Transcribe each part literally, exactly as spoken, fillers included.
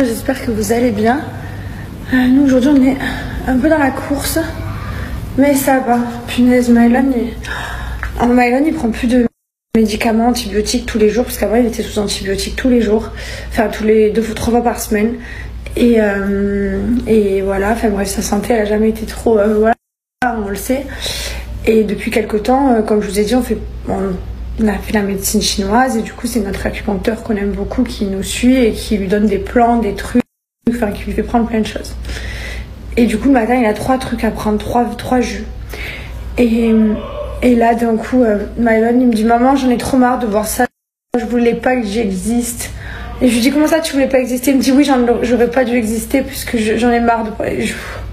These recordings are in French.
j'espère que vous allez bien. Euh, nous aujourd'hui on est un peu dans la course, mais ça va. Punaise, Mylon, il... Oh, Mylon il prend plus de médicaments antibiotiques tous les jours, parce qu'avant il était sous antibiotiques tous les jours, enfin tous les deux ou trois fois par semaine. Et, euh, et voilà, enfin bref, sa santé elle a jamais été trop, euh, voilà, on le sait. Et depuis quelques temps, euh, comme je vous ai dit, on fait... On, On a fait la médecine chinoise et du coup c'est notre acupuncteur qu'on aime beaucoup qui nous suit et qui lui donne des plans, des trucs, enfin qui lui fait prendre plein de choses. Et du coup le matin il a trois trucs à prendre, trois, trois jus. Et, et là d'un coup euh, Mylon il me dit maman j'en ai trop marre de voir ça, je voulais pas que j'existe. Et je lui dis comment ça tu voulais pas exister? Il me dit oui j'aurais pas dû exister puisque j'en ai marre de... Je...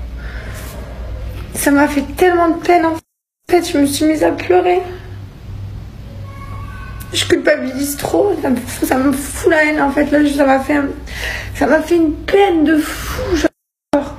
Ça m'a fait tellement de peine en fait, je me suis mise à pleurer. Je culpabilise trop, ça me, fout, ça me fout la haine en fait, là ça m'a fait, un, ça m'a fait une peine de fou, genre.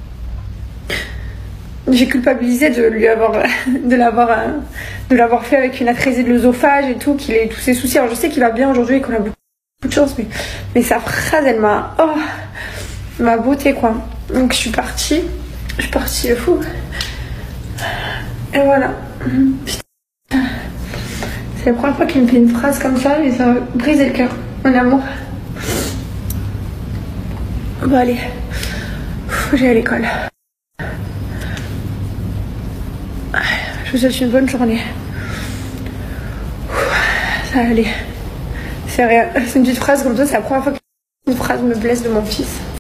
J'ai culpabilisé de lui avoir, de l'avoir, de l'avoir fait avec une atrésie de l'œsophage et tout, qu'il ait tous ses soucis. Alors je sais qu'il va bien aujourd'hui et qu'on a beaucoup de chance, mais, mais sa phrase elle m'a, oh, ma beauté quoi. Donc je suis partie, je suis partie le fou. Et voilà. Putain. C'est la première fois qu'il me fait une phrase comme ça et ça va briser le cœur, mon amour. Bon allez, j'ai à l'école. Je vous souhaite une bonne journée. Ça va aller. C'est rien. C'est une petite phrase comme ça, c'est la première fois qu'une phrase me blesse de mon fils.